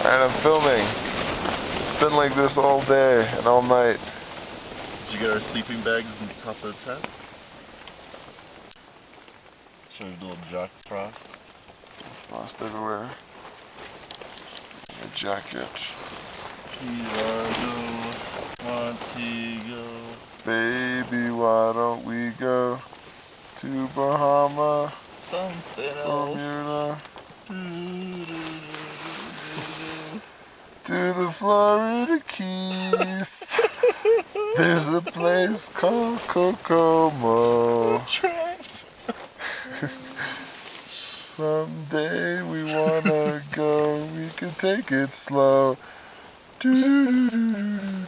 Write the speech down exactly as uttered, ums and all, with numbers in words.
And I'm filming. It's been like this all day and all night. Did you get our sleeping bags on the top of the tent? Show you a little Jack Frost. Frost everywhere. A jacket. Key Largo, Montego. Baby, why don't we go to Bahama? Something else. Bermuda. To the Florida Keys. There's a place called Kokomo. Someday we wanna go, we can take it slow. Do do do do do.